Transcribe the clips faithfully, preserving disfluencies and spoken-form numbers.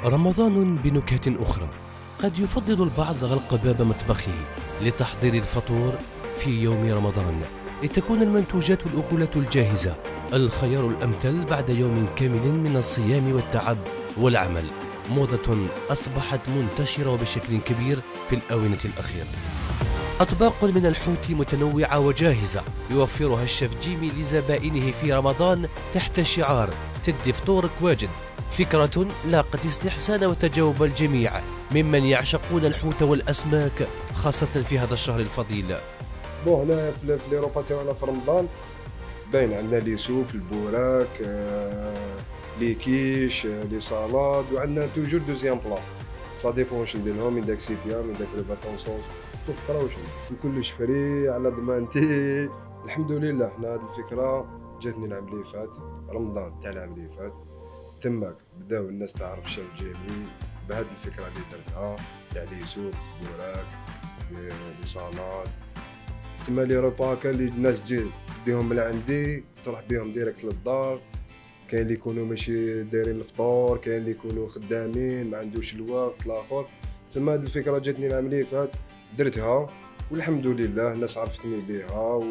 رمضان بنكهة أخرى. قد يفضل البعض غلق باب مطبخه لتحضير الفطور في يوم رمضان لتكون المنتوجات والأكلات الجاهزة الخيار الأمثل بعد يوم كامل من الصيام والتعب والعمل. موضة أصبحت منتشرة بشكل كبير في الآونة الأخيرة. أطباق من الحوت متنوعة وجاهزة يوفرها الشيف جيمي لزبائنه في رمضان تحت شعار تدي فطورك واجد. فكرة لاقت استحسان وتجاوب الجميع ممن يعشقون الحوت والأسماك خاصة في هذا الشهر الفضيل. بون هنا في ليروبا تاعنا في رمضان باين عندنا لي سوب، البوراك، آه، لي كيش، آه، لي سالاد، وعندنا توجور دوزيام بلا. سا ديبون واش ندير لهم، من داك سيبيا من داك لو باتون صوص، شوف قراو شنو كلش فري على ضمانتي. الحمد لله حنا هاد الفكرة جاتني العام اللي فات، رمضان تاع العام اللي فات، تماك بداو الناس تعرف الشيف جيمي بهاد الفكرة اللي درتها تاع لي سوب، بوراك، لي سالاد، تما لي روبا هاكا اللي الناس تجي ديهم من عندي تروح بهم ديريكت للدار. كاين اللي يكونوا ماشي دايرين الفطور، كاين اللي يكونوا خدامين ما عندوش الوقت الاخر. تما هاد الفكره جاتني العام اللي فات درتها والحمد لله الناس عرفتني بها و...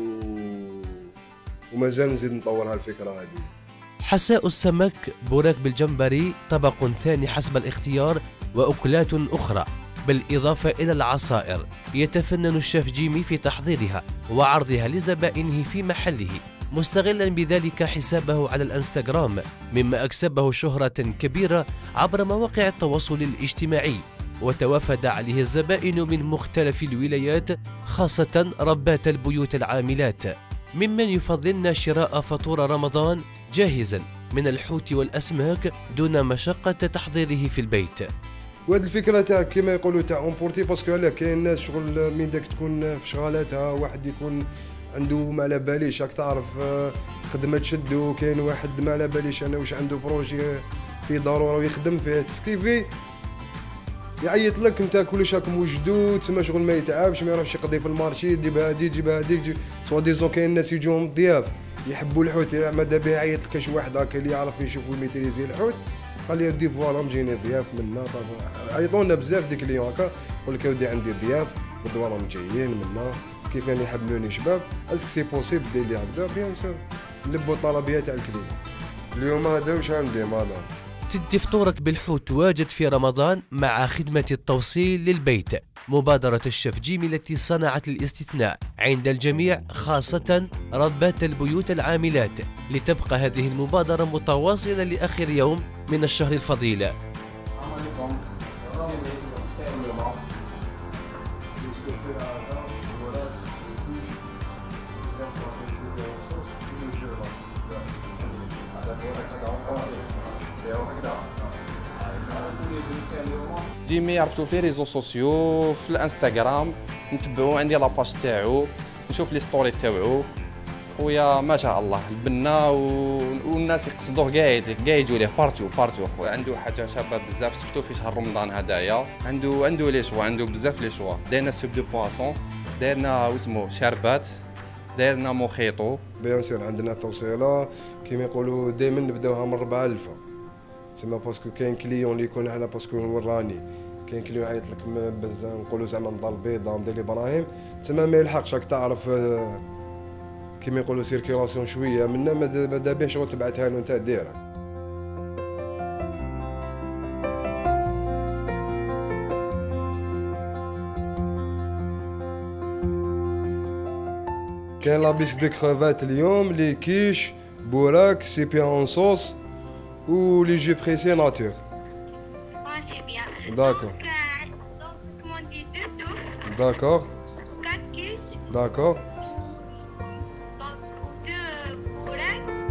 ومازال نزيد نطورها الفكره هذه. حساء السمك، بوراك بالجمبري، طبق ثاني حسب الاختيار، وأكلات أخرى، بالإضافة إلى العصائر يتفنن الشيف جيمي في تحضيرها وعرضها لزبائنه في محله، مستغلا بذلك حسابه على الانستغرام، مما أكسبه شهرة كبيرة عبر مواقع التواصل الاجتماعي، وتوافد عليه الزبائن من مختلف الولايات خاصة ربات البيوت العاملات، ممن يفضلن شراء فطور رمضان جاهزا من الحوت والأسماك دون مشقة تحضيره في البيت. وهاد الفكره تاع كيما يقولوا تاع اونبورتي، باسكو علاه كاين ناس شغل من داك تكون في شغالاتها، واحد يكون عنده ما على باليش، راك تعرف خدمه تشدو، كاين واحد ما على باليش انا واش عنده بروجي في ضروره ويخدم فيه تسكيفي، يعيط لك انت كلش راك موجدو، تسمى شغل ما يتعبش، ما يروحش يقضي في المارشي يجيب هادي يجيب هاديك، سوا ديزون كاين ناس يجوهم ضياف يحبوا الحوت، ماذا به يعيط لك شي واحد هاكا اللي يعرف يشوف ويميتريزي الحوت، خليه يدي فوالا مجيني ضياف منا. عيطوا لنا بزاف ديك اليوم هكا يقول لك اودي عندي ضياف غدوه راهم جايين منا، كيف يعني يحملوني شباب، اسك سي بوسيبل دير لي هكذا بيان سور نلبوا الطلبيه تاع الكليم. اليوم هذا واش عندي مالا تدي فطورك بالحوت واجد في رمضان مع خدمة التوصيل للبيت، مبادرة الشيف جيمي التي صنعت الاستثناء عند الجميع خاصة ربات البيوت العاملات، لتبقى هذه المبادرة متواصلة لآخر يوم من الشهر الفضيل. جيمي عرفتو في ريزو سوسيو، في الانستغرام نتبعو، عندي لاباج تاعو نشوف لي ستوري تاوعو، خويا ما شاء الله البنا و... والناس يقصدوه كاع كاع يجوا ليه بارتو بارتو. خويا عنده حاجه شابه بزاف، شفتو في شهر رمضان هدايا، عنده عنده لي شوا، عنده بزاف لي شوا. دايرنا سوب دو بواسون، دايرنا واسمو شربات، دايرنا موخيطو. بيان سور عندنا توصيله كيما يقولوا دائما نبداوها من ربعة الفا، تسمى باسكو كاين كليون اللي يكون هنا باسكو وراني، كاين كليون يعيط لك بزاف نقولوا زعما نضال بيضا ندير ابراهيم، تسمى ما يلحقش راك تعرف كيما يقولوا سيركيلاسيون شويه منا ماذا به شغل تبعتها له نتا ديرها. كاين لابيس دو كروفات اليوم، لي كيش، بوراك، سيبيا اون صوص ou les jeux pressés nature. Ah, c'est bien. D'accord. Donc, euh, donc, commandez deux soupes. D'accord. Quatre quiches. D'accord.